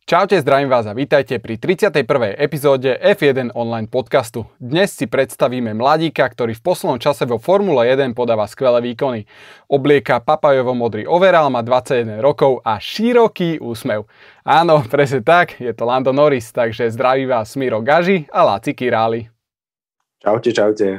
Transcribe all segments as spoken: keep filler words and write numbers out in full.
Čaute, zdravím vás a vítajte pri tridsiatej prvej epizóde ef jeden online podcastu. Dnes si predstavíme mladíka, ktorý v poslednom čase vo Formule jeden podáva skvelé výkony. Oblieka papajovo-modrý overall, má dvadsaťjeden rokov a široký úsmev. Áno, presne tak, je to Lando Norris, takže zdraví vás Miro Gaži a Laci Királi. Čaute, čaute.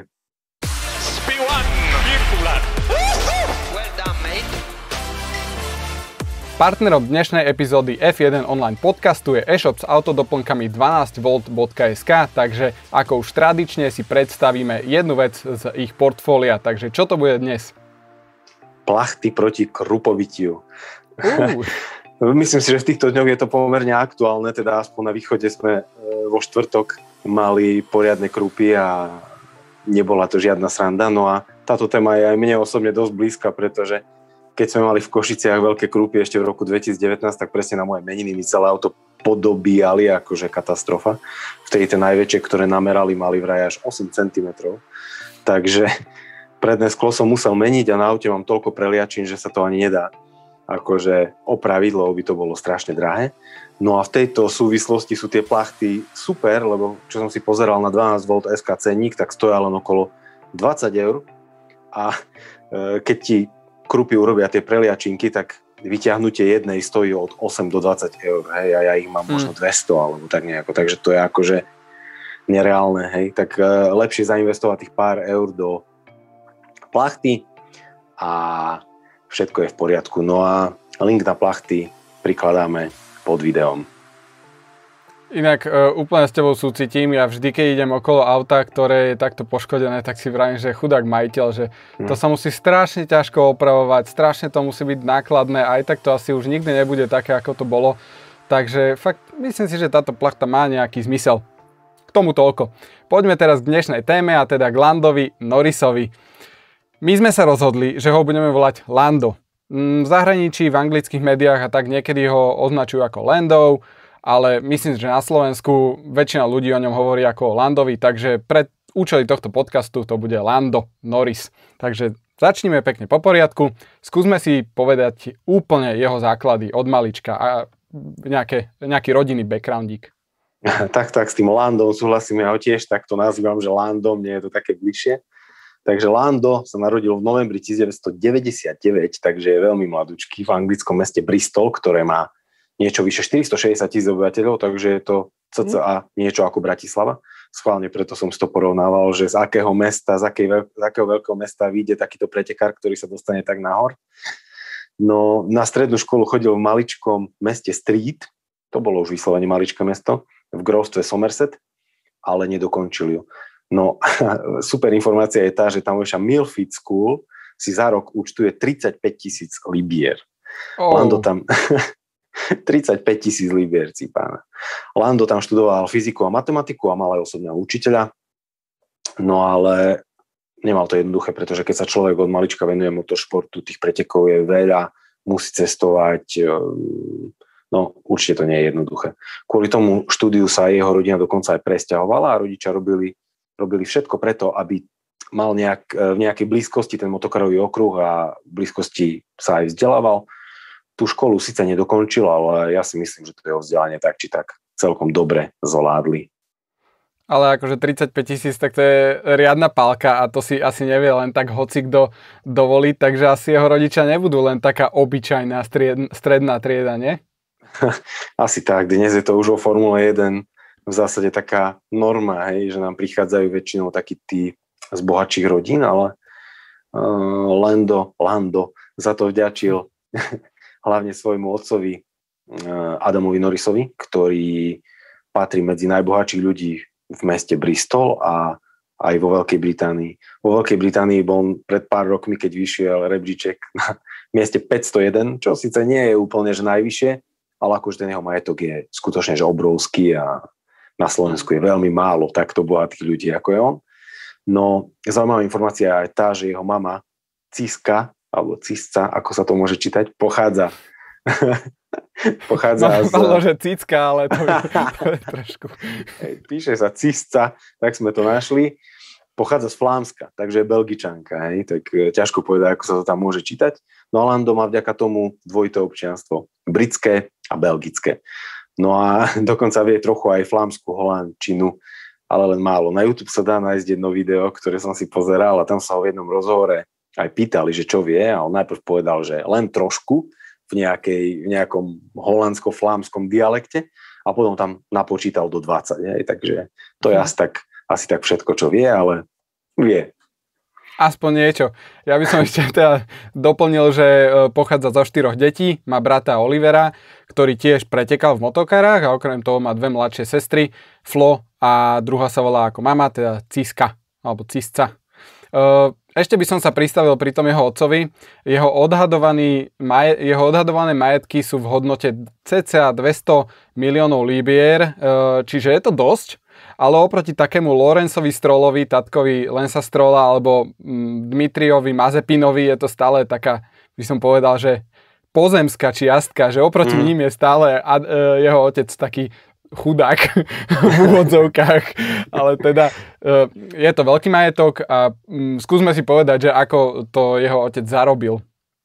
Partnerom dnešnej epizódy ef jeden online podcastu je e-shop s autodoplnkami dvanásť volt bodka es ká, takže ako už tradične si predstavíme jednu vec z ich portfólia, takže čo to bude dnes? Plachty proti krupovitiu. Uh. Myslím si, že v týchto dňoch je to pomerne aktuálne, teda aspoň na východe sme vo štvrtok mali poriadne krupy a nebola to žiadna sranda, no a táto téma je aj mne osobne dosť blízka, pretože keď sme mali v Košiciach veľké krúpy ešte v roku dvetisícdevätnásť, tak presne na moje meniny mi celé auto podobíjali, akože katastrofa. Vtedy tie najväčšie, ktoré namerali, mali vraj až osem centimetrov. Takže predné sklo som musel meniť a na aute mám toľko preliačín, že sa to ani nedá akože opraviť, lebo by to bolo strašne drahé. No a v tejto súvislosti sú tie plachty super, lebo čo som si pozeral na dvanásť volt es ká cenník, tak stoja len okolo dvadsať eur. A e, keď ti krupy urobia tie preliačinky, tak vyťahnutie jednej stojí od osem do dvadsať eur, hej, a ja ich mám možno dvesto, alebo tak nejako, takže to je akože nereálne, hej, tak uh, lepšie zainvestovať tých pár eur do plachty a všetko je v poriadku. No a link na plachty prikladáme pod videom. Inak e, úplne s tebou súcitím, ja vždy, keď idem okolo auta, ktoré je takto poškodené, tak si vravím, že chudák majiteľ, že to sa musí strašne ťažko opravovať, strašne to musí byť nákladné, aj tak to asi už nikdy nebude také, ako to bolo. Takže fakt myslím si, že táto plachta má nejaký zmysel. K tomu toľko. Poďme teraz k dnešnej téme, a teda k Landovi Norrisovi. My sme sa rozhodli, že ho budeme volať Lando. V zahraničí, v anglických médiách a tak niekedy ho označujú ako Lando, ale myslím, že na Slovensku väčšina ľudí o ňom hovorí ako o Landovi, takže pre účely tohto podcastu to bude Lando Norris. Takže začnime pekne po poriadku. Skúsme si povedať úplne jeho základy od malička a nejaké, nejaký rodinný backgroundík. Tak, tak, s tým Landom súhlasím, ja ho tiež takto nazývam, že Landom, nie je to také bližšie. Takže Lando sa narodil v novembri devätnásťstodeväťdesiatdeväť, takže je veľmi mladúčky v anglickom meste Bristol, ktoré má niečo vyše štyristošesťdesiat tisíc obyvateľov, takže je to cca niečo ako Bratislava. Schválne preto som si to porovnával, že z akého mesta, z, akej, z akého veľkého mesta vyjde takýto pretekár, ktorý sa dostane tak nahor. No, na strednú školu chodil v maličkom meste Street, to bolo už vyslovene maličké mesto, v grófstve Somerset, ale nedokončil ju. No, super informácia je tá, že tam tamojšia Millfield School si za rok účtuje tridsaťpäť tisíc libier. Oh. Lando tam... tridsaťpäť tisíc libier, pána. Lando tam študoval fyziku a matematiku a mal aj osobného učiteľa, no ale nemal to jednoduché, pretože keď sa človek od malička venuje motoršportu, tých pretekov je veľa, musí cestovať, no určite to nie je jednoduché. Kvôli tomu štúdiu sa jeho rodina dokonca aj presťahovala a rodičia robili, robili všetko preto, aby mal nejak, v nejakej blízkosti ten motokarový okruh a v blízkosti sa aj vzdelával. Tú školu síce nedokončil, ale ja si myslím, že to jeho vzdelanie tak či tak celkom dobre zvládli. Ale akože tridsaťpäť tisíc, tak to je riadna pálka a to si asi nevie len tak hocikdo dovoliť, takže asi jeho rodičia nebudú len taká obyčajná stried, stredná trieda, nie? Asi tak, dnes je to už vo Formule jeden v zásade taká norma, hej, že nám prichádzajú väčšinou takí tí z bohatších rodín, ale uh, Lando, Lando za to vďačil hlavne svojmu otcovi Adamovi Norrisovi, ktorý patrí medzi najbohatších ľudí v meste Bristol a aj vo Veľkej Británii. Vo Veľkej Británii bol pred pár rokmi, keď vyšiel rebríček na mieste päťstojeden, čo síce nie je úplne že najvyššie, ale akože ten jeho majetok je skutočne že obrovský a na Slovensku je veľmi málo takto bohatých ľudí, ako je on. No, zaujímavá informácia je tá, že jeho mama Ciska, alebo Cisca, ako sa to môže čítať, pochádza pochádza z... Malo, že Cicka, ale to je, to je trošku... Píše sa Cisca, tak sme to našli. Pochádza z Flámska, takže je Belgičanka, hej, tak ťažko povedať, ako sa to tam môže čítať. No a Lando má vďaka tomu dvojité občianstvo, britské a belgické. No a dokonca vie trochu aj flámsku holandčinu, ale len málo. Na YouTube sa dá nájsť jedno video, ktoré som si pozeral a tam sa ho v jednom rozhovore aj pýtali, že čo vie a on najprv povedal, že len trošku v, nejakej, v nejakom holandsko-flámskom dialekte a potom tam napočítal do dvadsať. Hej. Takže to je asi tak, asi tak všetko, čo vie, ale vie. Aspoň niečo. Ja by som ešte teda doplnil, že pochádza zo štyroch detí, má brata Olivera, ktorý tiež pretekal v motokarách a okrem toho má dve mladšie sestry, Flo a druhá sa volá ako mama, teda Ciska, alebo Cisca. Ešte by som sa pristavil pri tom jeho otcovi. Jeho, odhadovaný, jeho odhadované majetky sú v hodnote cca dvesto miliónov libier, čiže je to dosť. Ale oproti takému Lorenzovi Strollovi, tatkovi Lensa Strolla alebo Dmitriovi Mazepinovi je to stále taká, by som povedal, že pozemská čiastka, že oproti mm. ním je stále a, e, jeho otec taký chudák v úvodzovkách, ale teda e, je to veľký majetok a m, skúsme si povedať, že ako to jeho otec zarobil.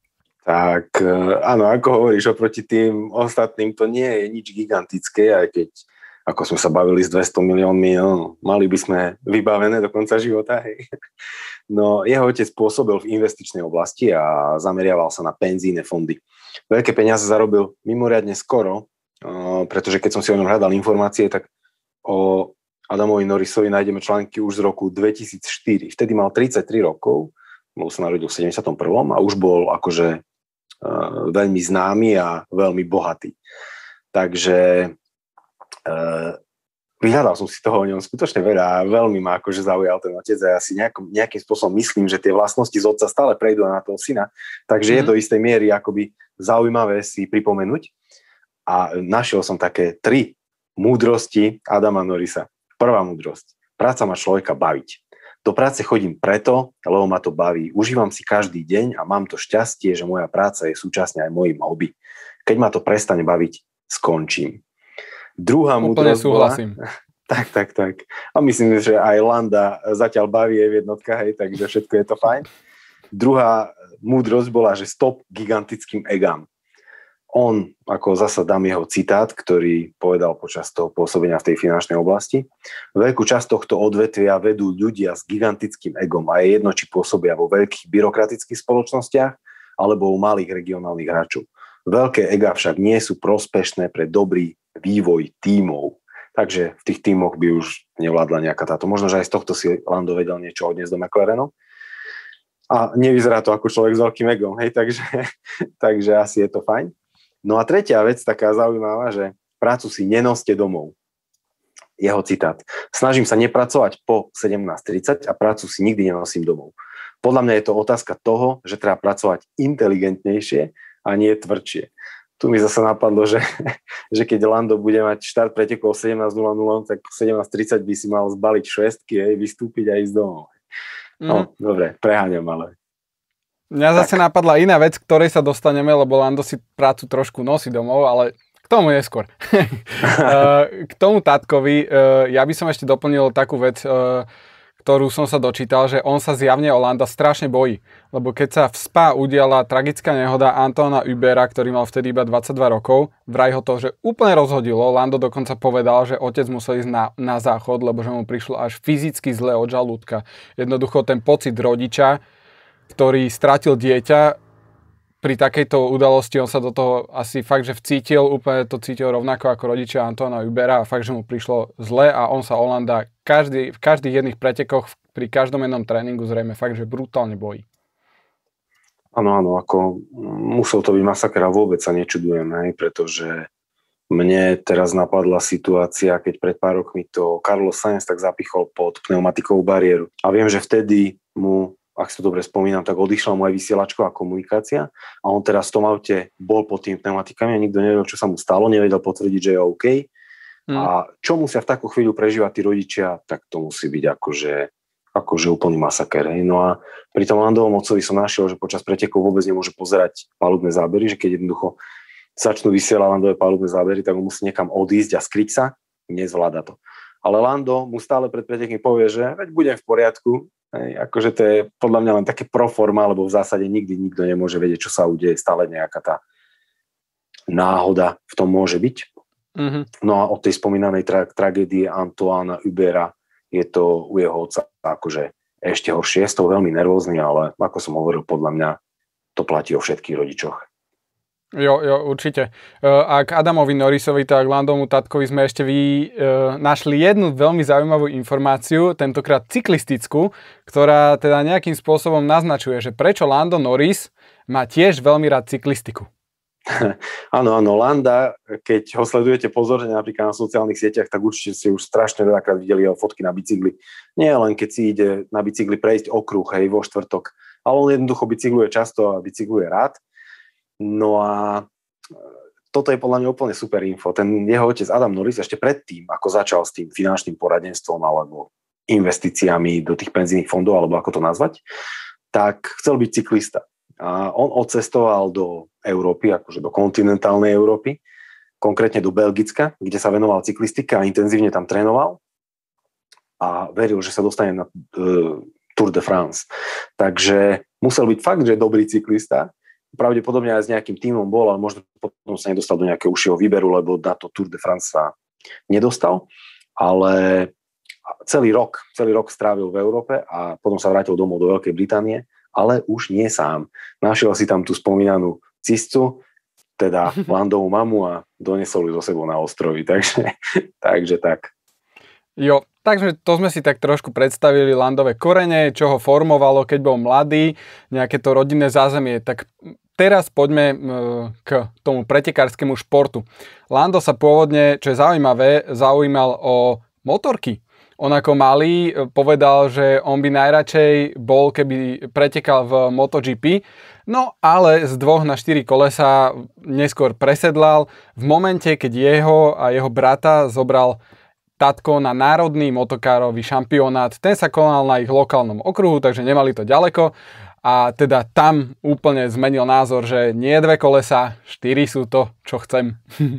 Tak áno, ako hovoríš, oproti tým ostatným to nie je nič gigantické, aj keď ako sme sa bavili s dvesto miliónmi, no, mali by sme vybavené do konca života. Hej. No jeho otec pôsobil v investičnej oblasti a zameriaval sa na penzíne fondy. Veľké peniaze zarobil mimoriadne skoro, pretože keď som si o ňom hľadal informácie, tak o Adamovi Norrisovi nájdeme články už z roku dvetisícštyri. Vtedy mal tridsaťtri rokov, bol sa narodil v sedemdesiatom prvom a už bol akože veľmi známy a veľmi bohatý. Takže Uh, vyhľadal som si toho o ňom skutočne veľa a veľmi ma akože zaujal ten otec a ja si nejakom, nejakým spôsobom myslím, že tie vlastnosti z otca stále prejdú na toho syna, takže mm. je do istej miery akoby zaujímavé si pripomenúť a našiel som také tri múdrosti Adama Norrisa. Prvá múdrosť. Práca má človeka baviť. Do práce chodím preto, lebo ma to baví. Užívam si každý deň a mám to šťastie, že moja práca je súčasne aj mojím hobby. Keď ma to prestane baviť, skončím. Druhá múdrosť bola... Tak, tak, tak. A myslím, že aj Landa zatiaľ baví aj v jednotkách, hej, takže všetko je to fajn. Druhá múdrosť bola, že stop gigantickým egám. On, ako zasa dám jeho citát, ktorý povedal počas toho pôsobenia v tej finančnej oblasti, veľkú časť tohto odvetvia vedú ľudia s gigantickým egom a je jedno, či pôsobia vo veľkých byrokratických spoločnostiach alebo u malých regionálnych hráčov. Veľké egá však nie sú prospešné pre dobrý vývoj tímov. Takže v tých tímoch by už nevládla nejaká táto. Možno, že aj z tohto si Lando vedel niečo odniesť do McLarenu. A nevyzerá to ako človek s veľkým egom, hej, takže, takže asi je to fajn. No a tretia vec, taká zaujímavá, že prácu si nenoste domov. Jeho citát. Snažím sa nepracovať po sedemnásť tridsať a prácu si nikdy nenosím domov. Podľa mňa je to otázka toho, že treba pracovať inteligentnejšie a nie tvrdšie. Tu mi zase napadlo, že, že keď Lando bude mať štart pretekov sedemnásť nula nula, tak sedemnásť tridsať by si mal zbaliť švestky, hej, vystúpiť a ísť domov. No, mm. dobre, preháňam, ale... Mňa zase tak napadla iná vec, ktorej sa dostaneme, lebo Lando si prácu trošku nosí domov, ale k tomu neskôr. K tomu tatkovi, ja by som ešte doplnil takú vec, ktorú som sa dočítal, že on sa zjavne o Landa strašne bojí. Lebo keď sa v Spa udiala tragická nehoda Antoana Hubera, ktorý mal vtedy iba dvadsaťdva rokov, vraj ho to, že úplne rozhodilo. Lando dokonca povedal, že otec musel ísť na, na záchod, lebo že mu prišlo až fyzicky zle od žalúdka. Jednoducho ten pocit rodiča, ktorý stratil dieťa, pri takejto udalosti on sa do toho asi fakt, že vcítil, úplne to cítil rovnako ako rodičia Antoana Hubera a fakt, že mu prišlo zle a on sa o Landa každý, v každých jedných pretekoch, pri každom jednom tréningu zrejme fakt, že brutálne bojí. Áno, áno, ako musel to byť masaker a vôbec sa nečudujem, hej, pretože mne teraz napadla situácia, keď pred pár rokmi to Carlos Sainz tak zapichol pod pneumatikovú bariéru. A viem, že vtedy mu, ak si to dobre spomínam, tak odišla mu aj vysielačková komunikácia a on teraz v tom aute bol pod tým pneumatikami a nikto nevedel, čo sa mu stalo, nevedel potvrdiť, že je OK. Hmm. A čo musia v takú chvíľu prežívať tí rodičia, tak to musí byť akože, akože úplný masaker. Hej. No a pri tom Landovom otcovi som našiel, že počas pretekov vôbec nemôže pozerať palubné zábery, že keď jednoducho začnú vysielať Landové palubné zábery, tak on musí niekam odísť a skryť sa, nezvláda to. Ale Lando mu stále pred pretekmi povie, že veď budem v poriadku. Hej, akože to je podľa mňa len také proforma, lebo v zásade nikdy nikto nemôže vedieť, čo sa udeje, stále nejaká tá náhoda v tom môže byť. Mm-hmm. No a od tej spomínanej tra- tragédie Antoána Hubera je to u jeho otca akože ešte horšie. Je to veľmi nervózny, ale ako som hovoril, podľa mňa to platí o všetkých rodičoch. Jo, jo, určite. A k Adamovi Norrisovi, tak Landomu tatkovi sme ešte vy, e, našli jednu veľmi zaujímavú informáciu, tentokrát cyklistickú, ktorá teda nejakým spôsobom naznačuje, že prečo Lando Norris má tiež veľmi rád cyklistiku. Áno, áno, Landa, keď ho sledujete pozorne napríklad na sociálnych sieťach, tak určite ste už strašne veľakrát videli jeho fotky na bicykli. Nie len keď si ide na bicykli prejsť okruh, hej, vo štvrtok, ale on jednoducho bicykluje často a bicykluje rád. No a toto je podľa mňa úplne super info. Ten jeho otec Adam Norris ešte predtým, ako začal s tým finančným poradenstvom alebo investíciami do tých penzijných fondov, alebo ako to nazvať, tak chcel byť cyklista. A on odcestoval do Európy, akože do kontinentálnej Európy, konkrétne do Belgicka, kde sa venoval cyklistike a intenzívne tam trénoval a veril, že sa dostane na uh, Tour de France. Takže musel byť fakt, že dobrý cyklista. Pravdepodobne aj s nejakým tímom bol, ale možno potom sa nedostal do nejakého užšieho výberu, lebo na to Tour de France sa nedostal. Ale celý rok, celý rok strávil v Európe a potom sa vrátil domov do Veľkej Británie, ale už nie sám. Našiel si tam tú spomínanú cistu, teda Landovú mamu a doniesol ju so sebou na ostrovy. Takže, takže tak. Jo, takže to sme si tak trošku predstavili Landové korene, čo ho formovalo, keď bol mladý, nejaké to rodinné zázemie. Tak teraz poďme k tomu pretekárskému športu. Lando sa pôvodne, čo je zaujímavé, zaujímal o motorky. On ako malý povedal, že on by najradšej bol, keby pretekal v MotoGP, no ale z dvoch na štyri kolesa neskôr presedlal v momente, keď jeho a jeho brata zobral tatko na národný motokárový šampionát. Ten sa konal na ich lokálnom okruhu, takže nemali to ďaleko. A teda tam úplne zmenil názor, že nie dve kolesa, štyri sú to, čo chcem.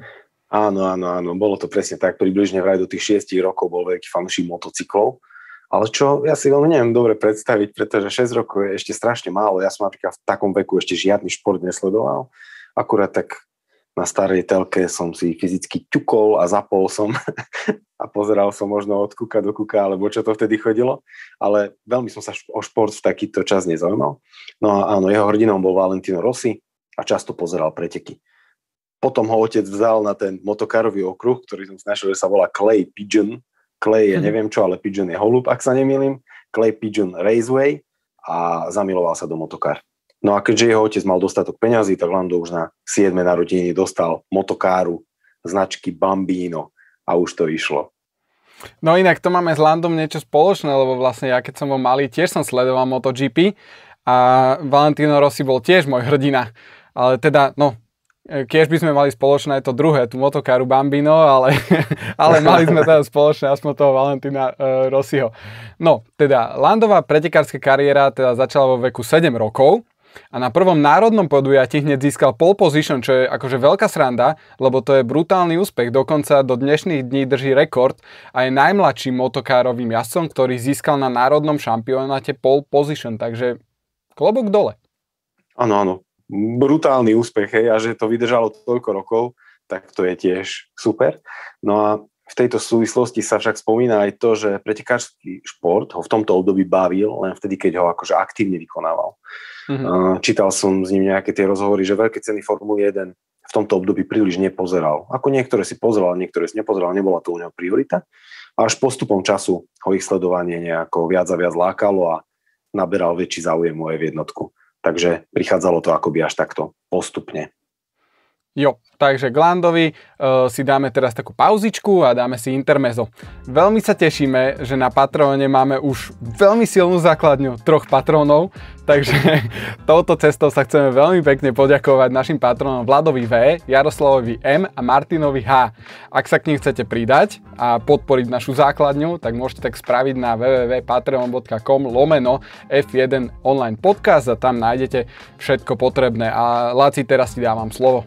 Áno, áno, áno. Bolo to presne tak. Približne vraj do tých šiestich rokov bol veľký fanúšik motocyklov. Ale čo ja si veľmi neviem dobre predstaviť, pretože šesť rokov je ešte strašne málo. Ja som napríklad v takom veku ešte žiadny šport nesledoval. Akurát tak na starej telke som si fyzicky ťukol a zapol som a pozeral som možno od kuka do kuka, alebo čo to vtedy chodilo. Ale veľmi som sa o šport v takýto čas nezaujímal. No a áno, jeho hrdinom bol Valentino Rossi a často pozeral preteky. Potom ho otec vzal na ten motokárový okruh, ktorý som snažil, že sa volá Clay Pigeon. Clay je neviem čo, ale Pigeon je holub, ak sa nemýlim. Clay Pigeon Raceway a zamiloval sa do motokár. No a keďže jeho otec mal dostatok peňazí, tak Lando už na siedme narodeniny dostal motokáru značky Bambino a už to išlo. No inak to máme s Landom niečo spoločné, lebo vlastne ja keď som bol malý, tiež som sledoval MotoGP a Valentino Rossi bol tiež môj hrdina. Ale teda, no, keď by sme mali spoločné to druhé, tú motokáru Bambino, ale, ale mali sme teda spoločné aspoň toho Valentina uh, Rossiho. No, teda Landová pretekárska kariéra teda začala vo veku sedem rokov. A na prvom národnom podujatí hneď získal pole position, čo je akože veľká sranda, lebo to je brutálny úspech. Dokonca do dnešných dní drží rekord a je najmladším motokárovým jazdcom, ktorý získal na národnom šampionáte pole position. Takže klobúk dole. Áno, áno. Brutálny úspech, hej, a že to vydržalo toľko rokov, tak to je tiež super. No a v tejto súvislosti sa však spomína aj to, že pretekársky šport ho v tomto období bavil, len vtedy, keď ho akože aktívne vykonával. Mm-hmm. Čítal som s ním nejaké tie rozhovory, že veľké ceny Formuly jeden v tomto období príliš nepozeral. Ako niektoré si pozeral, niektoré si nepozeral, nebola to u neho priorita. A až postupom času ho ich sledovanie nejako viac a viac lákalo a naberal väčší záujem o F jednotku. Takže prichádzalo to akoby až takto postupne. Jo, takže k Landovi uh, si dáme teraz takú pauzičku a dáme si intermezzo. Veľmi sa tešíme, že na Patreone máme už veľmi silnú základňu troch patrónov, takže touto cestou sa chceme veľmi pekne poďakovať našim patrónom Vladovi V, Jaroslavovi M a Martinovi H. Ak sa k nim chcete pridať a podporiť našu základňu, tak môžete tak spraviť na w w w bodka patreon bodka com lomeno ef jeden online podcast a tam nájdete všetko potrebné. A Laci, teraz ti dávam slovo.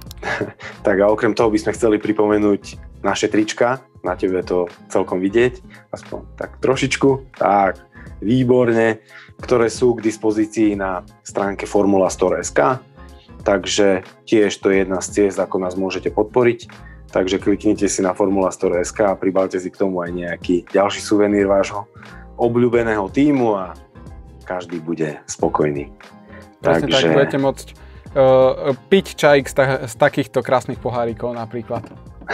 Tak a okrem toho by sme chceli pripomenúť naše trička, na tebe to celkom vidieť, aspoň tak trošičku, tak výborne, ktoré sú k dispozícii na stránke formula store bodka es ká, takže tiež to je jedna z ciest, ako nás môžete podporiť. takže kliknite si na formula store bodka es ká a pribalte si k tomu aj nejaký ďalší suvenír vášho obľúbeného tímu a každý bude spokojný. Presne takže... tak, budete môcť uh, piť čajík z, ta- z takýchto krásnych pohárikov napríklad.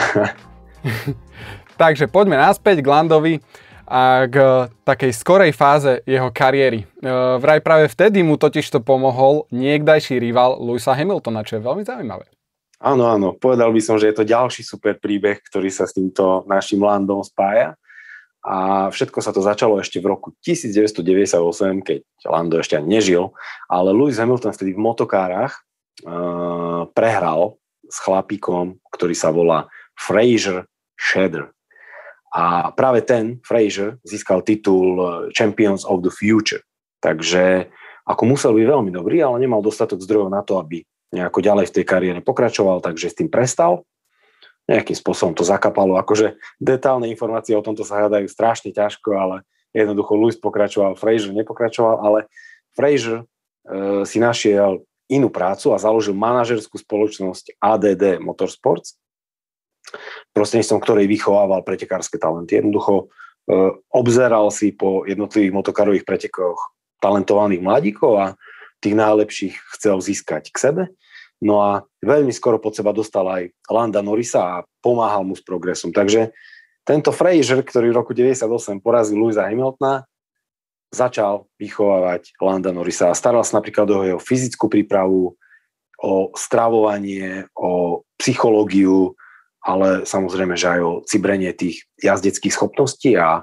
Takže poďme naspäť k Landovi a k takej skorej fáze jeho kariéry. Uh, vraj práve vtedy mu totižto pomohol niekdajší rival Lewisa Hamiltona, čo je veľmi zaujímavé. Áno, áno, povedal by som, že je to ďalší super príbeh, ktorý sa s týmto našim Landom spája. A všetko sa to začalo ešte v roku devätnásťstodeväťdesiatosem, keď Lando ešte ani nežil, ale Lewis Hamilton vtedy v motokárach uh, prehral s chlapíkom, ktorý sa volá Fraser Shader. A práve ten, Fraser, získal titul Champions of the Future. Takže ako musel byť veľmi dobrý, ale nemal dostatok zdrojov na to, aby nejako ďalej v tej kariére pokračoval, takže s tým prestal. Nejakým spôsobom to zakapalo. Akože detálne informácie o tomto sa hľadajú strašne ťažko, ale jednoducho Lewis pokračoval, Fraser nepokračoval, ale Fraser e, si našiel inú prácu a založil manažerskú spoločnosť á dé dé Motorsports, prostredníctvom ktorej vychovával pretekárske talenty. Jednoducho e, obzeral si po jednotlivých motokarových pretekoch talentovaných mladíkov a tých najlepších chcel získať k sebe. No a veľmi skoro pod seba dostal aj Landa Norrisa a pomáhal mu s progresom. Takže tento Fraser, ktorý v roku deväťdesiatosem porazil Lewisa Hamiltona, začal vychovávať Landa Norrisa a staral sa napríklad o jeho fyzickú prípravu, o stravovanie, o psychológiu, ale samozrejme, že aj o cibrenie tých jazdeckých schopností a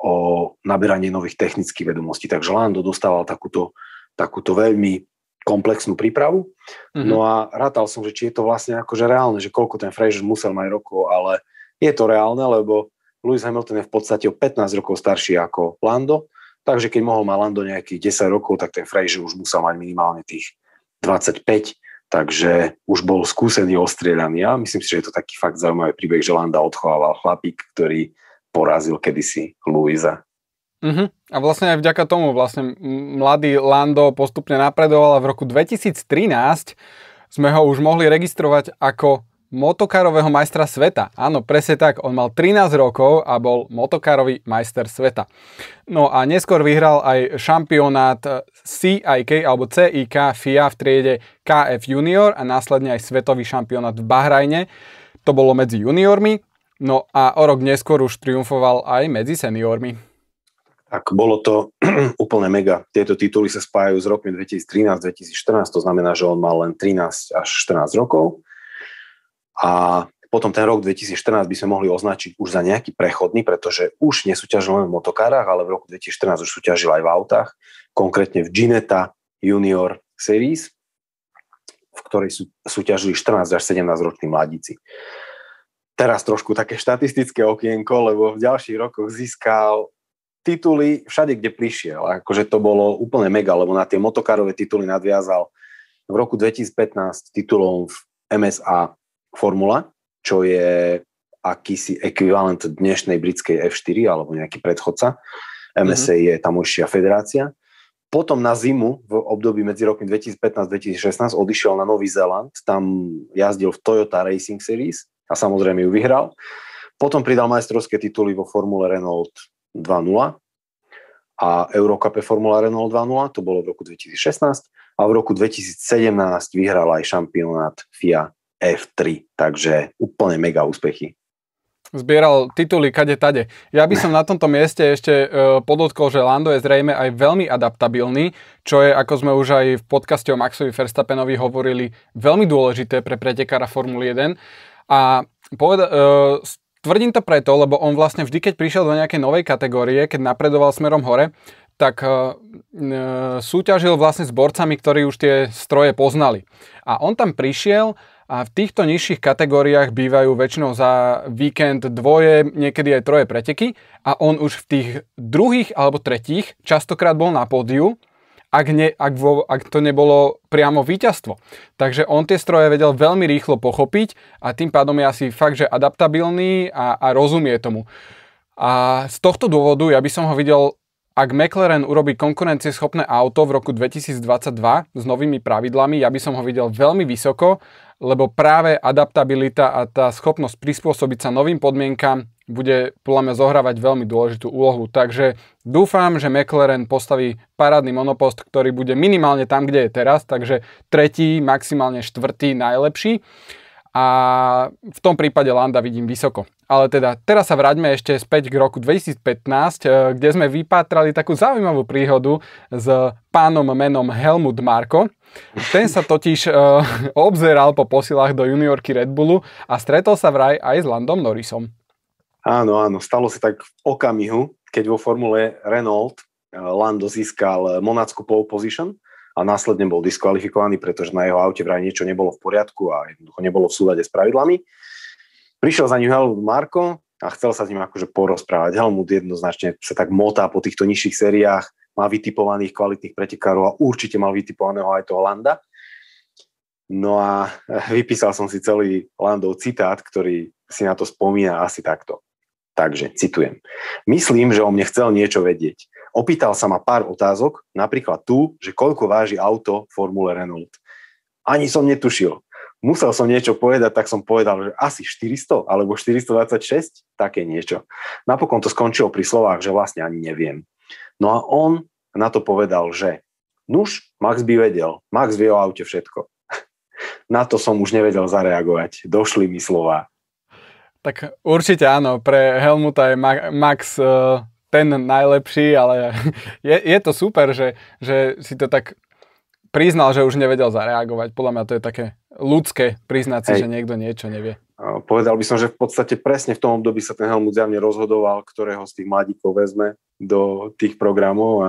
o naberanie nových technických vedomostí. Takže Lando dostával takúto, takúto veľmi komplexnú prípravu. Mm-hmm. No a rátal som, že či je to vlastne akože reálne, že koľko ten Fraser musel mať rokov, ale je to reálne, lebo Lewis Hamilton je v podstate o pätnásť rokov starší ako Lando, takže keď mohol mať Lando nejakých desať rokov, tak ten Fraser už musel mať minimálne tých dvadsaťpäť, takže už bol skúsený, ostrieľaný. Ja myslím si, že je to taký fakt zaujímavý príbeh, že Landa odchovával chlapík, ktorý porazil kedysi Lewisa. Uh-huh. A vlastne aj vďaka tomu vlastne mladý Lando postupne napredoval a v roku dvetisíctrinásť sme ho už mohli registrovať ako motokárového majstra sveta. Áno, presne tak, on mal trinásť rokov a bol motokárový majster sveta. No a neskôr vyhral aj šampionát C I K alebo C I K F I A v triede K F Junior a následne aj svetový šampionát v Bahrajne. To bolo medzi juniormi, no a o rok neskôr už triumfoval aj medzi seniormi. Tak bolo to úplne mega. Tieto tituly sa spájajú s rokmi dvetisíctrinásť dvetisícštrnásť, to znamená, že on mal len trinásť až štrnásť rokov. A potom ten rok dvetisícštrnásť by sme mohli označiť už za nejaký prechodný, pretože už nesúťažil len v motokárach, ale v roku dvetisícštrnásť už súťažil aj v autách, konkrétne v Ginetta Junior Series, v ktorej sú, súťažili štrnásť až sedemnásť roční mladíci. Teraz trošku také štatistické okienko, lebo v ďalších rokoch získal tituly všade, kde prišiel. Akože to bolo úplne mega, lebo na tie motokárové tituly nadviazal v roku dvetisícpätnásť titulom v em es á Formula, čo je akýsi ekvivalent dnešnej britskej ef štyri alebo nejaký predchodca. em es á mm-hmm. je tamojšia federácia. Potom na zimu, v období medzi rokmi dvetisícpätnásť dvetisícšestnásť, odišiel na Nový Zéland. Tam jazdil v Toyota Racing Series a samozrejme ju vyhral. Potom pridal majstrovské tituly vo Formule Renault dva nula a Eurocupe Formula Renault dva nula, to bolo v roku dvetisícšestnásť a v roku dvetisícsedemnásť vyhral aj šampionát F I A ef tri, takže úplne mega úspechy. Zbieral tituly kade tade. Ja by som na tomto mieste ešte uh, podotkol, že Lando je zrejme aj veľmi adaptabilný, čo je, ako sme už aj v podcaste o Maxovi Verstappenovi hovorili, veľmi dôležité pre pretekára Formuly jeden. A poveda- uh, tvrdím to preto, lebo on vlastne vždy, keď prišiel do nejakej novej kategórie, keď napredoval smerom hore, tak uh, súťažil vlastne s borcami, ktorí už tie stroje poznali. A on tam prišiel a v týchto nižších kategóriách bývajú väčšinou za víkend dvoje, niekedy aj troje preteky a on už v tých druhých alebo tretích častokrát bol na pódiu, ak, ne, ak, vo, ak to nebolo priamo víťazstvo. Takže on tie stroje vedel veľmi rýchlo pochopiť a tým pádom je asi fakt, že adaptabilný a, a rozumie tomu. A z tohto dôvodu ja by som ho videl ak McLaren urobí konkurencieschopné auto v roku dvetisícdvadsaťdva s novými pravidlami, ja by som ho videl veľmi vysoko, lebo práve adaptabilita a tá schopnosť prispôsobiť sa novým podmienkam bude podľa mňa zohrávať veľmi dôležitú úlohu. Takže dúfam, že McLaren postaví parádny monopost, ktorý bude minimálne tam, kde je teraz, takže tretí, maximálne štvrtý najlepší. A v tom prípade Landa vidím vysoko. Ale teda, teraz sa vráťme ešte späť k roku dvetisícpätnásť, kde sme vypátrali takú zaujímavú príhodu s pánom menom Helmut Marko. Ten sa totiž uh, obzeral po posilách do juniorky Red Bullu a stretol sa vraj aj s Landom Norrisom. Áno, áno, stalo sa tak v okamihu, keď vo formule Renault Lando získal monácku pole position a následne bol diskvalifikovaný, pretože na jeho aute vraj niečo nebolo v poriadku a jednoducho nebolo v súlade s pravidlami. Prišiel za ním Helmut Marko a chcel sa s ním akože porozprávať. Helmut jednoznačne sa tak motá po týchto nižších sériách, má vytipovaných kvalitných pretekárov a určite mal vytipovaného aj toho Landa. No a vypísal som si celý Landov citát, ktorý si na to spomína asi takto. Takže, citujem. Myslím, že o mne chcel niečo vedieť. Opýtal sa ma pár otázok, napríklad tú, že koľko váži auto Formule Renault. Ani som netušil. Musel som niečo povedať, tak som povedal, že asi štyristo alebo štyristodvadsaťšesť, také niečo. Napokon to skončilo pri slovách, že vlastne ani neviem. No a on na to povedal, že nuž, Max by vedel, Max vie o aute všetko. Na to som už nevedel zareagovať, došli mi slová. Tak určite áno, pre Helmuta je Max uh, ten najlepší, ale je, je to super, že, že si to tak priznal, že už nevedel zareagovať. Podľa mňa to je také ľudské priznať si, Hej. že niekto niečo nevie. Povedal by som, že v podstate presne v tom období sa ten Helmut zjavne rozhodoval, ktorého z tých mladíkov vezme do tých programov a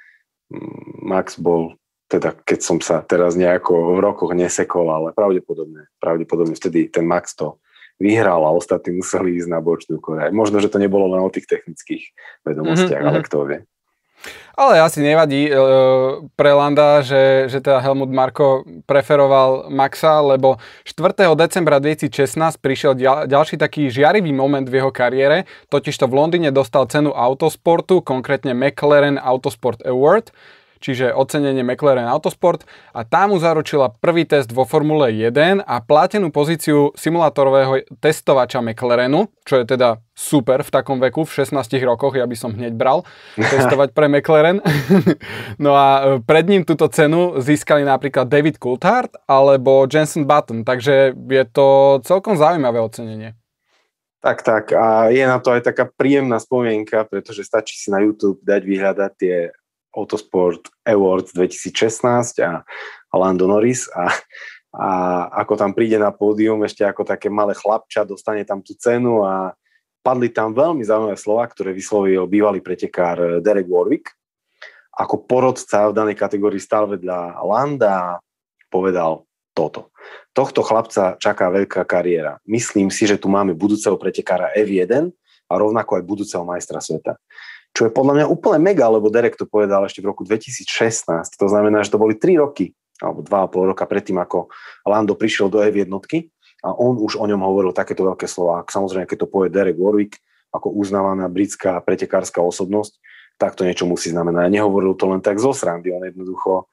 Max bol, teda keď som sa teraz nejako v rokoch nesekol, ale pravdepodobne, pravdepodobne vtedy ten Max to vyhral a ostatní museli ísť na bočnú koľaj. Možno, že to nebolo len o tých technických vedomostiach, mm-hmm. ale kto vie. Ale asi nevadí e, pre Landa, že, že teda Helmut Marko preferoval Maxa, lebo štvrtého decembra dvetisícšestnásť prišiel ďal, ďalší taký žiarivý moment v jeho kariére, totižto v Londýne dostal cenu autosportu, konkrétne McLaren Autosport Award, čiže ocenenie McLaren Autosport, a tá mu zaručila prvý test vo Formule jeden a platenú pozíciu simulátorového testovača McLarenu, čo je teda super v takom veku, v šestnástich rokoch, ja by som hneď bral testovať pre McLaren. No a pred ním túto cenu získali napríklad David Coulthard alebo Jenson Button, takže je to celkom zaujímavé ocenenie. Tak, tak. A je na to aj taká príjemná spomienka, pretože stačí si na YouTube dať vyhľadať tie Autosport Awards dvetisícšestnásť a Lando Norris a, a ako tam príde na pódium ešte ako také malé chlapča, dostane tam tú cenu a padli tam veľmi zaujímavé slova, ktoré vyslovil bývalý pretekár Derek Warwick. Ako porodca v danej kategórii stál vedľa Landa a povedal toto. Tohto chlapca čaká veľká kariéra. Myslím si, že tu máme budúceho pretekára ef jeden a rovnako aj budúceho majstra sveta. Čo je podľa mňa úplne mega, lebo Derek to povedal ešte v roku dvetisícšestnásť. To znamená, že to boli tri roky, alebo dva a pol roka predtým, ako Lando prišiel do ef jednotky a on už o ňom hovoril takéto veľké slová. Samozrejme, keď to povie Derek Warwick, ako uznávaná britská pretekárska osobnosť, tak to niečo musí znamenať. Nehovoril to len tak zo srandy, on jednoducho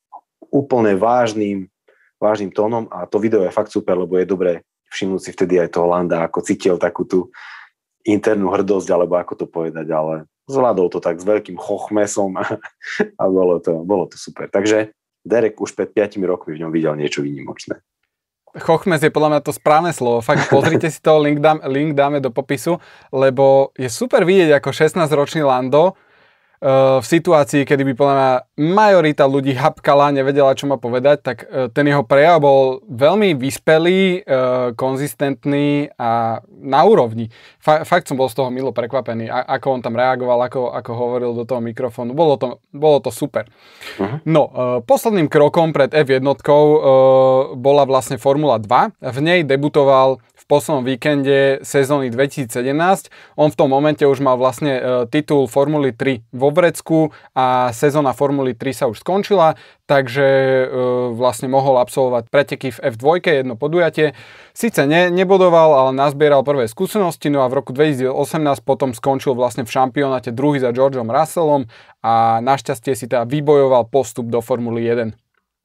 úplne vážnym, vážnym tónom a to video je fakt super, lebo je dobré všimnúť si vtedy aj toho Landa, ako cítil takú tú internú hrdosť, alebo ako to povedať, ale zvládol to tak s veľkým chochmesom a, a bolo, to, bolo to super. Takže Derek už pred piatimi rokmi v ňom videl niečo výnimočné. Chochmes je podľa mňa to správne slovo. Fakt, pozrite si to, link, dám, link dáme do popisu, lebo je super vidieť, ako šestnásťročný Lando v situácii, kedy by podľa mňa majorita ľudí hapkala, nevedela, čo má povedať, tak ten jeho prejav bol veľmi vyspelý, konzistentný a na úrovni. Fakt som bol z toho milo prekvapený, ako on tam reagoval, ako, ako hovoril do toho mikrofónu. Bolo to, bolo to super. Uh-huh. No, posledným krokom pred ef jedna bola vlastne Formula dva. V nej debutoval v poslednom víkende sezóny dvetisícsedemnásť. On v tom momente už mal vlastne titul Formuly tri vo vrecku a sezóna Formuly tri sa už skončila, takže vlastne mohol absolvovať preteky v ef dva, jedno podujatie. Sice ne, nebodoval, ale nazbieral prvé skúsenosti, no a v roku dvetisícosemnásť potom skončil vlastne v šampionáte druhý za Georgeom Russellom a našťastie si teda vybojoval postup do Formuly jeden.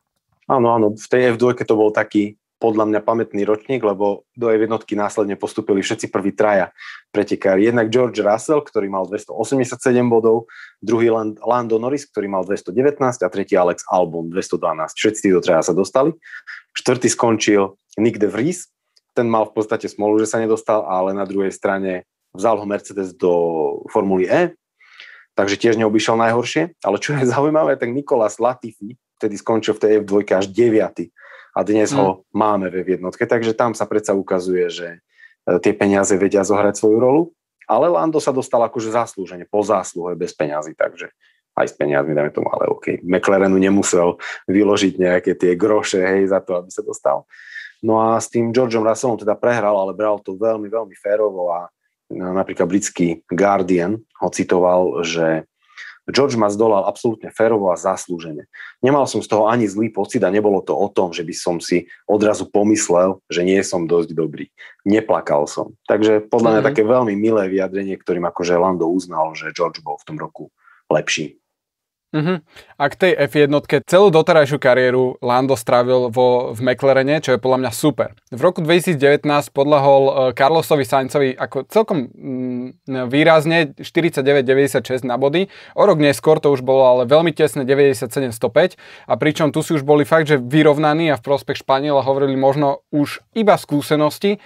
Áno, áno, v tej ef dva to bol taký podľa mňa pamätný ročník, lebo do ef jednotky následne postúpili všetci prví traja pretekári. Jednak George Russell, ktorý mal dvestoosemdesiatsedem bodov, druhý Lando Norris, ktorý mal dvestodevätnásť a tretí Alex Albon dvestodvanásť. Všetci títo traja sa dostali. Štvrtý skončil Nick de Vries, ten mal v podstate smolu, že sa nedostal, ale na druhej strane vzal ho Mercedes do Formuly E, takže tiež neobyšiel najhoršie. Ale čo je zaujímavé, tak Nicolas Latifi vtedy skončil v tej ef dva až deviaty. A dnes mm. ho máme ve jednotke, takže tam sa predsa ukazuje, že tie peniaze vedia zohrať svoju rolu, ale Lando sa dostal akože zaslúžene, po zásluhe, bez peňazí, takže aj s peniazmi, dáme tomu, ale OK. McLarenu nemusel vyložiť nejaké tie groše, hej, za to, aby sa dostal. No a s tým Georgeom Russellom teda prehral, ale bral to veľmi, veľmi férovo a napríklad britský Guardian ho citoval, že George ma zdolal absolútne férovo a zaslúžene. Nemal som z toho ani zlý pocit a nebolo to o tom, že by som si odrazu pomyslel, že nie som dosť dobrý. Neplakal som. Takže podľa mňa mm-hmm. také veľmi milé vyjadrenie, ktorým akože Lando uznal, že George bol v tom roku lepší. Uh-huh. A k tej ef jednotke celú doterajšiu kariéru Lando strávil vo, v McLarene, čo je podľa mňa super. V roku dvetisícdevätnásť podľahol Carlosovi Sainzovi ako celkom mm, výrazne štyridsaťdeväť deväťdesiatšesť na body. O rok neskôr to už bolo ale veľmi tesné deväťdesiatsedem stopäť a pričom tu si už boli fakt, že vyrovnaní a v prospech Španiela hovorili možno už iba skúsenosti.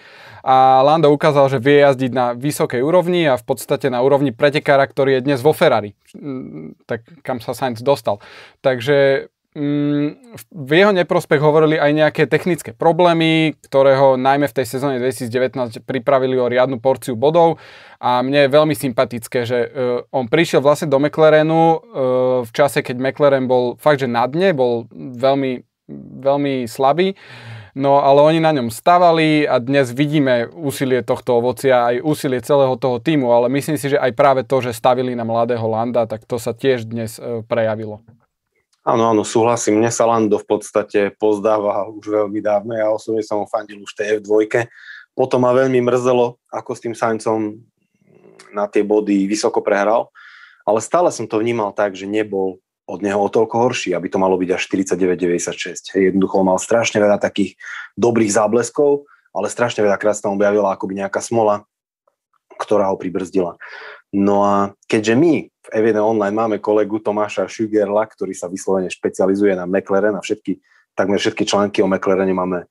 A Lando ukázal, že vie jazdiť na vysokej úrovni a v podstate na úrovni pretekára, ktorý je dnes vo Ferrari. Tak kam sa Sainz dostal. Takže mm, v jeho neprospech hovorili aj nejaké technické problémy, ktoré ho najmä v tej sezóne dvetisícdevätnásť pripravili o riadnu porciu bodov. A mne je veľmi sympatické, že uh, on prišiel vlastne do McLarenu uh, v čase, keď McLaren bol fakt, že na dne, bol veľmi, veľmi slabý. No ale oni na ňom stavali a dnes vidíme úsilie tohto ovocia, aj úsilie celého toho týmu, ale myslím si, že aj práve to, že stavili na mladého Landa, tak to sa tiež dnes e, prejavilo. Áno, áno, súhlasím. Mne sa Lando v podstate pozdáva už veľmi dávno. Ja osobne som ho fandil už v tej ef dva. Potom ma veľmi mrzelo, ako s tým Sainzom na tie body vysoko prehral, ale stále som to vnímal tak, že nebol od neho o toľko horší, aby to malo byť až štyridsaťdeväť deväťdesiatšesť. Jednoducho mal strašne veľa takých dobrých zábleskov, ale strašne veľa krát sa tam objavila akoby nejaká smola, ktorá ho pribrzdila. No a keďže my v ef jeden Online máme kolegu Tomáša Šugerla, ktorý sa vyslovene špecializuje na McLaren a všetky, takmer všetky články o McLarene máme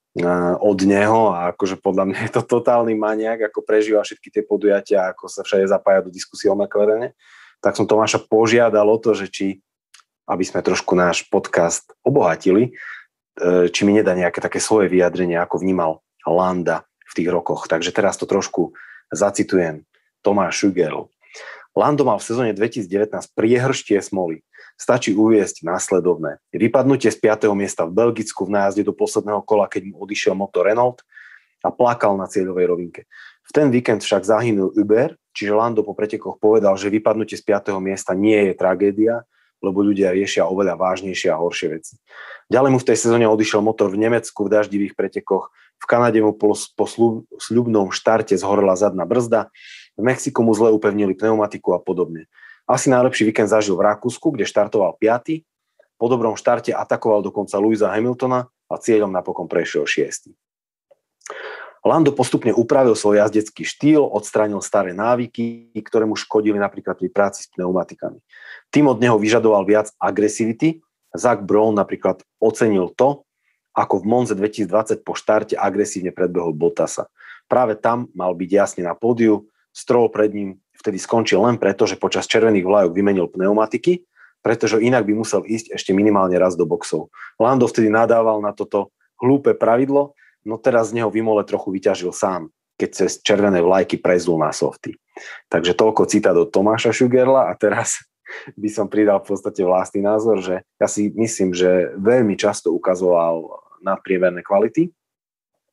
od neho a akože podľa mňa je to totálny maniak, ako prežíva všetky tie podujatia, ako sa všade zapája do diskusie o McLarene. Tak som Tomáša požiadal o to, že či, aby sme trošku náš podcast obohatili, či mi nedá nejaké také svoje vyjadrenie, ako vnímal Landa v tých rokoch. Takže teraz to trošku zacitujem. Tomáš Šugerl. Lando mal v sezóne dvetisícdevätnásť priehrštie smoly. Stačí uviesť následovné. Vypadnutie z piateho miesta v Belgicku v nájazde do posledného kola, keď mu odišiel motor Renault a plakal na cieľovej rovinke. V ten víkend však zahynul Uber, čiže Lando po pretekoch povedal, že vypadnutie z piateho miesta nie je tragédia, lebo ľudia riešia oveľa vážnejšie a horšie veci. Ďalej mu v tej sezóne odišiel motor v Nemecku v daždivých pretekoch, v Kanade mu po, po sľubnom štarte zhorela zadná brzda, v Mexiku mu zle upevnili pneumatiku a podobne. Asi najlepší víkend zažil v Rakúsku, kde štartoval piaty, po dobrom štarte atakoval dokonca Lewisa Hamiltona a cieľom napokon prešiel šiesty. Lando postupne upravil svoj jazdecký štýl, odstránil staré návyky, ktoré mu škodili napríklad pri práci s pneumatikami. Tým od neho vyžadoval viac agresivity. Zach Brown napríklad ocenil to, ako v Monze dvetisícdvadsať po štarte agresívne predbehol Bottasa. Práve tam mal byť jasne na pódiu, Stroll pred ním vtedy skončil len preto, že počas červených vlajok vymenil pneumatiky, pretože inak by musel ísť ešte minimálne raz do boxov. Lando vtedy nadával na toto hlúpe pravidlo, no teraz z neho vymole trochu vyťažil sám, keď cez červené vlajky prezul na softy. Takže toľko citát od Tomáša Šugerla a teraz by som pridal v podstate vlastný názor, že ja si myslím, že veľmi často ukazoval nadpriemerné kvality.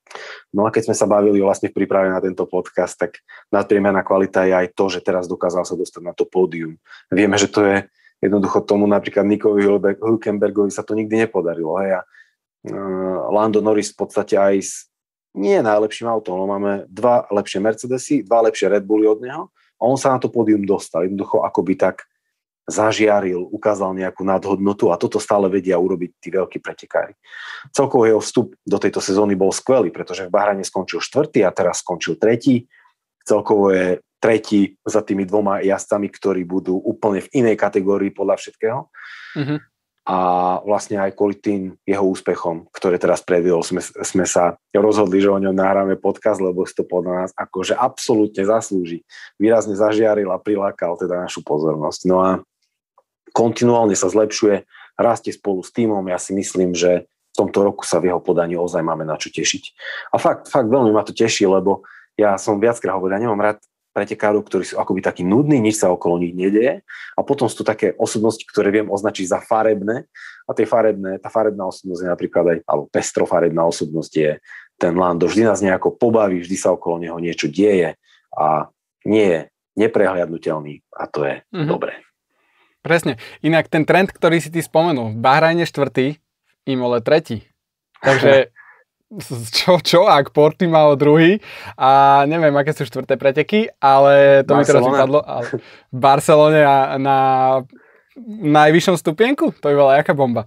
No a keď sme sa bavili vlastne v príprave na tento podcast, tak nadpriemerná kvalita je aj to, že teraz dokázal sa dostať na to pódium. Vieme, že to je jednoducho tomu napríklad Nickovi Hülkenbergovi sa to nikdy nepodarilo. Hej. A uh, Lando Norris v podstate aj s nie najlepším autom, no máme dva lepšie Mercedesy, dva lepšie Red Bulli od neho a on sa na to pódium dostal. Jednoducho akoby tak zažiaril, ukázal nejakú nadhodnotu a toto stále vedia urobiť tí veľkí pretekári. Celkovo jeho vstup do tejto sezóny bol skvelý, pretože v Bahrajne skončil štvrtý a teraz skončil tretí. Celkovo je tretí za tými dvoma jazdcami, ktorí budú úplne v inej kategórii podľa všetkého. Mm-hmm. A vlastne aj kvôli tým jeho úspechom, ktoré teraz predviedol, sme, sme sa rozhodli, že o ňom nahráme podcast, lebo si to podľa nás akože absolútne zaslúži. Výrazne zažiaril a prilákal teda našu pozornosť. No a kontinuálne sa zlepšuje, rastie spolu s tímom. Ja si myslím, že v tomto roku sa v jeho podaní ozaj máme na čo tešiť. A fakt, fakt veľmi ma to teší, lebo ja som viackrát hovoril, ja nemám rád pretekárov, ktorí sú akoby takí nudní, nič sa okolo nich nedeje. A potom sú tu také osobnosti, ktoré viem označiť za farebné. A tie farebné, tá farebná osobnosť je napríklad aj, alebo pestrofarebná osobnosť je ten Lando. Vždy nás nejako pobaví, vždy sa okolo neho niečo deje a nie je neprehliadnutelný. A to je mm-hmm. dobré. Presne. Inak ten trend, ktorý si ty spomenul, v Bahrajne štvrtý, v Imole tretí. Takže čo, čo, ak Portimao druhý a neviem, aké sú štvrté preteky, ale to Barcelona. Mi teraz vypadlo. Ale v Barcelone na, na najvyššom stupienku? To by bola jaká bomba.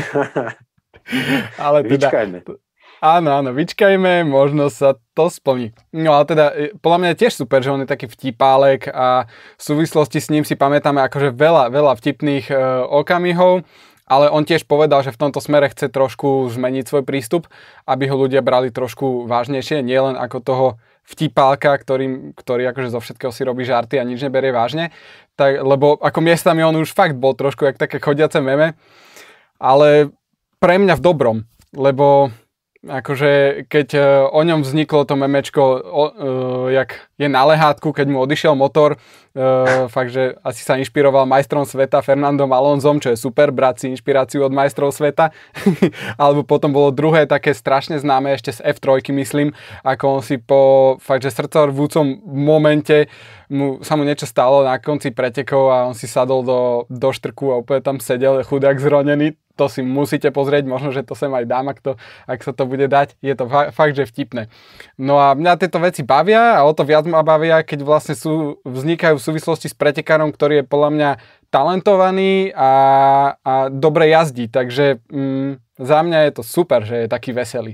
Ale teda, vyčkajme. Áno, áno, vyčkajme, možno sa to splní. No ale teda, podľa mňa je tiež super, že on je taký vtipálek a v súvislosti s ním si pamätáme akože veľa, veľa vtipných e, okamihov, ale on tiež povedal, že v tomto smere chce trošku zmeniť svoj prístup, aby ho ľudia brali trošku vážnejšie, nielen ako toho vtipálka, ktorý, ktorý akože zo všetkého si robí žarty a nič neberie vážne, tak, lebo ako miestami on už fakt bol trošku jak také chodiace meme, ale pre mňa v dobrom, lebo akože keď o ňom vzniklo to memečko, o, uh, jak je na lehátku, keď mu odišiel motor, uh, fakt, že asi sa inšpiroval majstrom sveta Fernandom Alonsom, čo je super, brať si inšpiráciu od majstrov sveta. Alebo potom bolo druhé také strašne známe, ešte z ef tri, myslím, ako on si po fakt, že srdcervúcom momente mu, sa mu niečo stalo na konci pretekov a on si sadol do, do štrku a úplne tam sedel, chudák zronený. To si musíte pozrieť, možno, že to sem aj dám, ak, to, ak sa to bude dať. Je to fakt, že vtipné. No a mňa tieto veci bavia a o to viac ma bavia, keď vlastne sú, vznikajú v súvislosti s pretekárom, ktorý je podľa mňa talentovaný a, a dobre jazdí. Takže mm, za mňa je to super, že je taký veselý.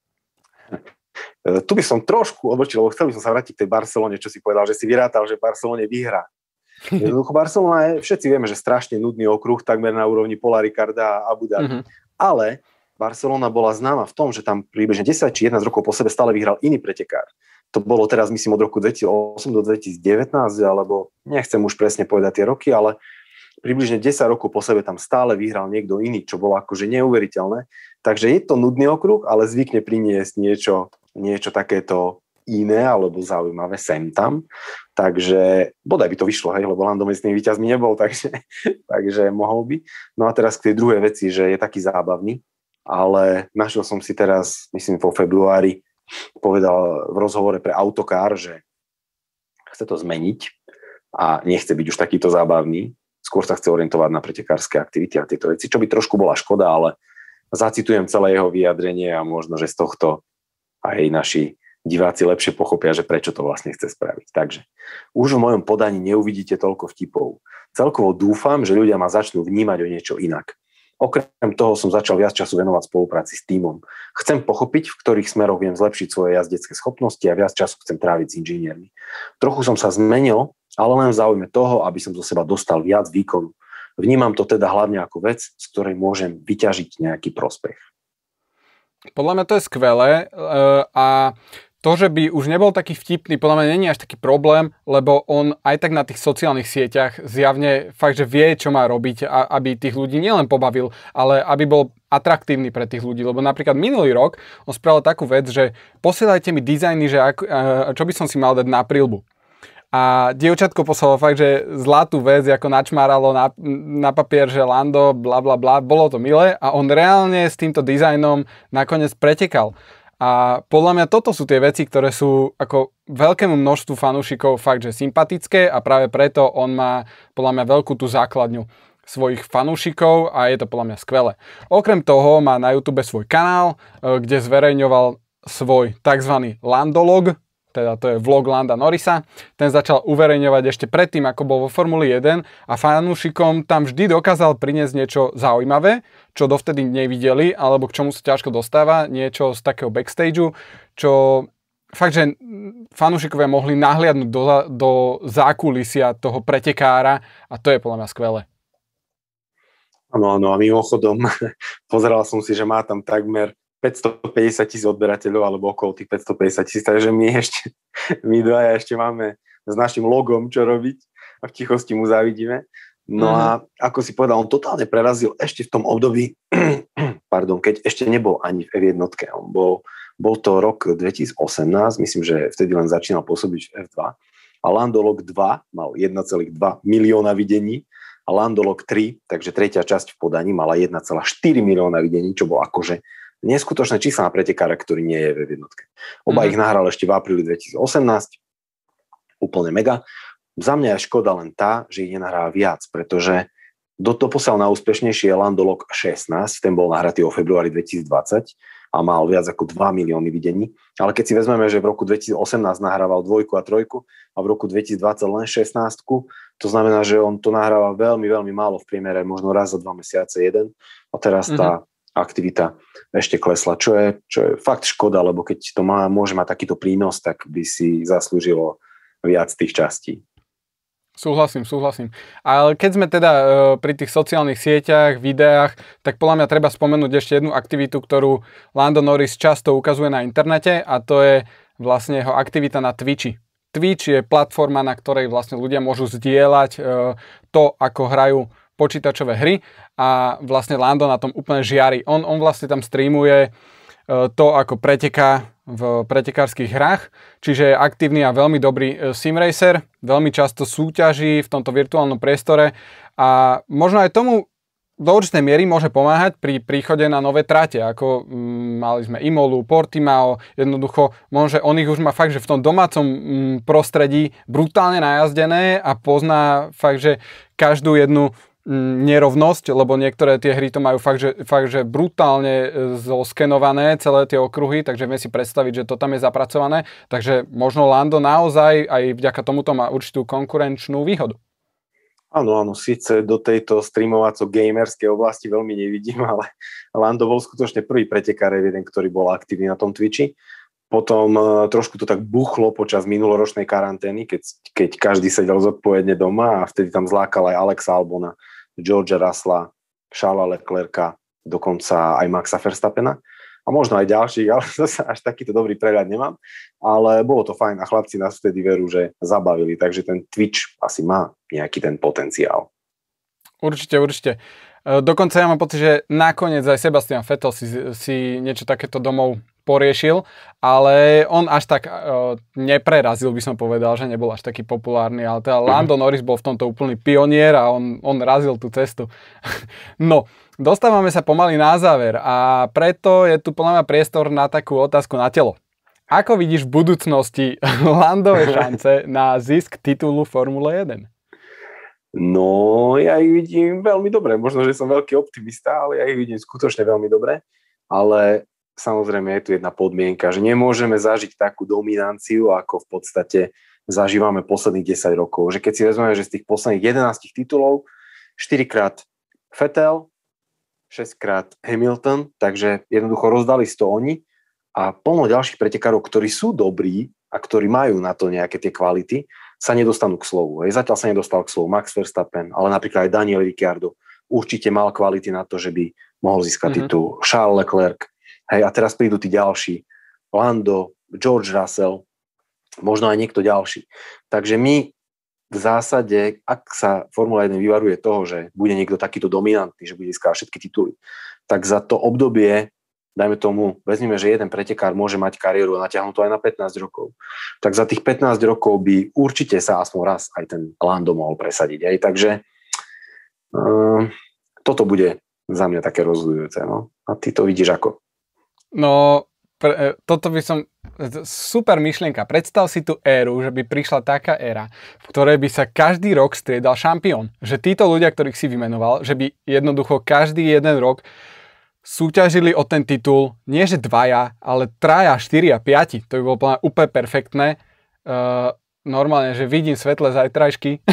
Tu by som trošku odbočil, lebo chcel by som sa vrátiť k tej Barcelone, čo si povedal, že si vyrátal, že Barcelone vyhrá. Jednoducho Barcelona je, všetci vieme, že strašne nudný okruh, takmer na úrovni Paula Ricarda a Abu Dhabi. Mm-hmm. Ale Barcelona bola známa v tom, že tam približne desať či jedenásť rokov po sebe stále vyhral iný pretekár. To bolo teraz, myslím, od roku dvetisícosem do dvetisícdevätnásť, alebo nechcem už presne povedať tie roky, ale približne desať rokov po sebe tam stále vyhral niekto iný, čo bolo akože neuveriteľné. Takže je to nudný okruh, ale zvykne priniesť niečo, niečo takéto iné alebo zaujímavé sem tam. Takže bodaj by to vyšlo, hej, lebo Lando medzi tými víťazmi nebol, takže, takže mohol by. No a teraz k tej druhej veci, že je taký zábavný, ale našiel som si teraz, myslím vo februári, povedal v rozhovore pre Autocar, že chce to zmeniť a nechce byť už takýto zábavný, skôr sa chce orientovať na pretekárske aktivity a tieto veci, čo by trošku bola škoda, ale zacitujem celé jeho vyjadrenie a možno, že z tohto aj naši diváci lepšie pochopia, že prečo to vlastne chce spraviť. Takže už v mojom podaní neuvidíte toľko vtipov. Celkovo dúfam, že ľudia ma začnú vnímať o niečo inak. Okrem toho som začal viac času venovať spolupráci s tímom. Chcem pochopiť, v ktorých smeroch viem zlepšiť svoje jazdecké schopnosti a viac času chcem tráviť s inžiniermi. Trochu som sa zmenil, ale len v záujme toho, aby som zo seba dostal viac výkonu. Vnímam to teda hlavne ako vec, z ktorej môžem vyťažiť nejaký prospech. Podľa mňa to je skvelé a to, že by už nebol taký vtipný, podľa mňa nie je až taký problém, lebo on aj tak na tých sociálnych sieťach zjavne fakt, že vie, čo má robiť, aby tých ľudí nielen pobavil, ale aby bol atraktívny pre tých ľudí. Lebo napríklad minulý rok on spravil takú vec, že posielajte mi dizajny, že ak, čo by som si mal dať na príľbu. A dievčatko poslalo fakt, že zlatú vec, ako načmáralo na, na papier, že Lando, bla bla bla, bolo to milé a on reálne s týmto dizajnom nakoniec pretekal. A podľa mňa toto sú tie veci, ktoré sú ako veľkému množstvu fanúšikov fakt, že sympatické a práve preto on má podľa mňa veľkú tú základňu svojich fanúšikov a je to podľa mňa skvelé. Okrem toho má na YouTube svoj kanál, kde zverejňoval svoj tzv. Landolog, teda to je vlog Landa Norrisa. Ten začal uverejňovať ešte predtým, ako bol vo Formuli jeden a fanúšikom tam vždy dokázal priniesť niečo zaujímavé, čo dovtedy nevideli, alebo k čomu sa ťažko dostáva, niečo z takého backstageu, čo fakt, že fanúšikovia mohli nahliadnúť do, do zákulisia toho pretekára a to je podľa mňa skvelé. Áno, áno, a mimochodom pozeral som si, že má tam takmer päťstopäťdesiat tisíc odberateľov, alebo okolo tých päťstopäťdesiat tisíc, takže my ešte, my dvaja ešte máme s našim logom čo robiť a v tichosti mu závidíme. No uh-huh. a ako si povedal, on totálne prerazil ešte v tom období, pardon, keď ešte nebol ani v ef jeden. On bol, bol to rok dvetisícosemnásť, myslím, že vtedy len začínal pôsobiť v ef dva a Landolog dva mal jeden celá dva milióna videní a Landolog tri, takže tretia časť v podaní, mala jeden celá štyri milióna videní, čo bol akože neskutočné čísla na pretekára, ktorý nie je v jednotke. Oba mm. ich nahral ešte v apríli dvetisícosemnásť, úplne mega. Za mňa je škoda len tá, že ich nenahrá viac, pretože do toho posiaľ najúspešnejší je Landolog šestnásť, ten bol nahratý o februári dvetisícdvadsať a mal viac ako dva milióny videní. Ale keď si vezmeme, že v roku dvetisícosemnásť nahrával dvojku a trojku a v roku dvetisícdvadsať len šestnástku, to znamená, že on to nahráva veľmi, veľmi málo v priemere, možno raz za dva mesiace jeden. A teraz mm-hmm. tá aktivita ešte klesla, čo je, čo je fakt škoda, lebo keď to má, môže mať takýto prínos, tak by si zaslúžilo viac tých častí. Súhlasím, súhlasím. Ale keď sme teda e, pri tých sociálnych sieťach, videách, tak podľa mňa treba spomenúť ešte jednu aktivitu, ktorú Lando Norris často ukazuje na internete a to je vlastne jeho aktivita na Twitchi. Twitch je platforma, na ktorej vlastne ľudia môžu zdieľať e, to, ako hrajú počítačové hry a vlastne Lando na tom úplne žiari. On, on vlastne tam streamuje to, ako preteká v pretekárskych hrách, čiže je aktívny a veľmi dobrý simracer, veľmi často súťaží v tomto virtuálnom priestore a možno aj tomu do určitej miery môže pomáhať pri príchode na nové trate, ako mm, mali sme Imolu, Portimao, jednoducho, môže, on ich už má fakt, že v tom domácom mm, prostredí brutálne najazdené a pozná fakt, že každú jednu nerovnosť, lebo niektoré tie hry to majú fakt, že, fakt, že brutálne zoskenované celé tie okruhy, takže vieme si predstaviť, že to tam je zapracované, takže možno Lando naozaj aj vďaka tomuto má určitú konkurenčnú výhodu. Áno, áno, síce do tejto streamovaco-gamerskej oblasti veľmi nevidím, ale Lando bol skutočne prvý pretekár jeden, ktorý bol aktívny na tom Twitchi. Potom uh, trošku to tak buchlo počas minuloročnej karantény, keď, keď každý sedel zodpovedne doma a vtedy tam zlákal aj Alexa Albona, Georgea Russella, Charlesa Leclerca, dokonca aj Maxa Verstappena a možno aj ďalších, ale zase až takýto dobrý prehľad nemám, ale bolo to fajn a chlapci nás vtedy veru, že zabavili, takže ten Twitch asi má nejaký ten potenciál. Určite, určite. Dokonca ja mám pocit, že nakoniec aj Sebastian Vettel si, si niečo takéto domov poriešil, ale on až tak uh, neprerazil, by som povedal, že nebol až taký populárny, ale teda Lando Norris bol v tomto úplný pionier a on, on razil tú cestu. No, dostávame sa pomaly na záver a preto je tu podľa mňa priestor na takú otázku na telo. Ako vidíš v budúcnosti Landové šance na zisk titulu Formule jeden? No, ja ich vidím veľmi dobre. Možno, že som veľký optimista, ale ja ich vidím skutočne veľmi dobre. Ale samozrejme je tu jedna podmienka, že nemôžeme zažiť takú dominanciu, ako v podstate zažívame posledných desať rokov. Že keď si vezmeme, že z tých posledných jedenásť titulov štyrikrát Vettel, šesťkrát Hamilton, takže jednoducho rozdali si to oni a plno ďalších pretekárov, ktorí sú dobrí a ktorí majú na to nejaké tie kvality, sa nedostanú k slovu. Hej. Zatiaľ sa nedostal k slovu Max Verstappen, ale napríklad aj Daniel Ricciardo určite mal kvality na to, že by mohol získať mm-hmm. titul. Charles Leclerc. Hej, a teraz prídu tí ďalší. Lando, George Russell, možno aj niekto ďalší. Takže my v zásade, ak sa Formula jeden vyvaruje toho, že bude niekto takýto dominantný, že bude získať všetky tituly, tak za to obdobie, dajme tomu, vezmeme, že jeden pretekár môže mať kariéru a natiahnuť to aj na pätnásť rokov. Tak za tých pätnásť rokov by určite sa aspoň raz aj ten Lando mohol presadiť. Hej. Takže uh, toto bude za mňa také rozhodujúce. No. A ty to vidíš ako? No, Pre, toto by som... Super myšlienka. Predstav si tú éru, že by prišla taká éra, v ktorej by sa každý rok striedal šampión. Že títo ľudia, ktorých si vymenoval, že by jednoducho každý jeden rok súťažili o ten titul, nie že dvaja, ale traja, štyria, piati. To by bolo úplne perfektné. Uh, normálne, že vidím svetlé zajtrajšky.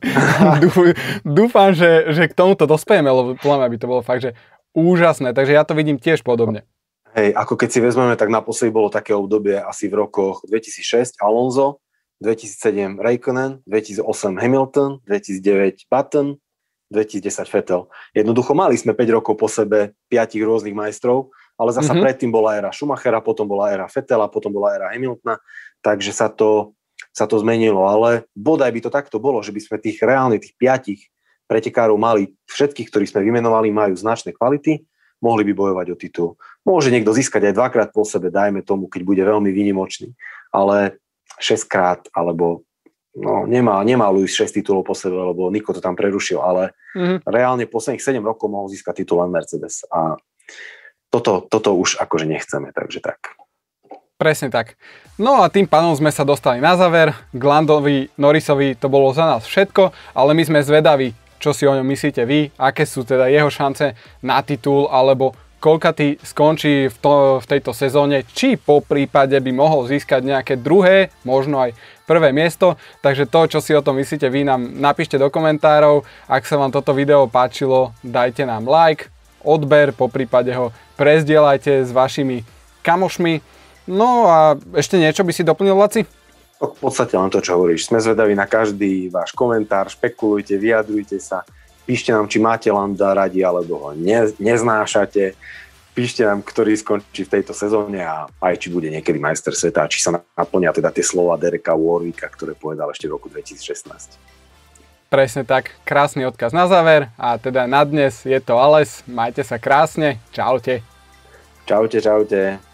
Dúfam, že, že k tomuto dospejeme, lebo podľa mňa by to bolo fakt, že úžasné. Takže ja to vidím tiež podobne. Hej, ako keď si vezmeme, tak naposledy bolo také obdobie asi v rokoch dvetisícšesť Alonso, dvetisícsedem Raikkonen, dvetisícosem Hamilton, dvetisícdeväť Button, dvetisícdesať Vettel. Jednoducho mali sme päť rokov po sebe piatich rôznych majstrov, ale zasa mm-hmm. predtým bola éra Schumachera, potom bola éra Vettela, potom bola éra Hamiltona, takže sa to, sa to zmenilo. Ale bodaj by to takto bolo, že by sme tých reálnych, tých piatich pretekárov mali, všetkých, ktorých sme vymenovali, majú značné kvality, mohli by bojovať o titul. Môže niekto získať aj dvakrát po sebe, dajme tomu, keď bude veľmi výnimočný. Ale šesťkrát, alebo no, nemá, nemá Lewis šesť titulov po sebe, lebo Nico to tam prerušil, ale mm-hmm. reálne posledných sedem rokov mohol získať titul len Mercedes. A toto, toto už akože nechceme, takže tak. Presne tak. No a tým pánom sme sa dostali na záver. K Landovi Norrisovi to bolo za nás všetko, ale my sme zvedaví, čo si o ňom myslíte vy, aké sú teda jeho šance na titul, alebo koľkatý skončí v, to, v tejto sezóne, či po prípade by mohol získať nejaké druhé, možno aj prvé miesto. Takže to, čo si o tom myslíte vy, nám napíšte do komentárov. Ak sa vám toto video páčilo, dajte nám like, odber, po prípade ho prezdielajte s vašimi kamošmi. No a ešte niečo by si doplnil, Laci? V podstate len to, čo hovoríš. Sme zvedaví na každý váš komentár, špekulujte, vyjadrujte sa, píšte nám, či máte Landa radi, alebo ho ne, neznášate. Píšte nám, ktorý skončí v tejto sezóne a aj či bude niekedy majster sveta, či sa naplnia teda tie slova Dereka Warwicka, ktoré povedal ešte v roku dvetisícšestnásť. Presne tak, krásny odkaz na záver a teda na dnes je to Ales. Majte sa krásne, čaute. Čaute, čaute.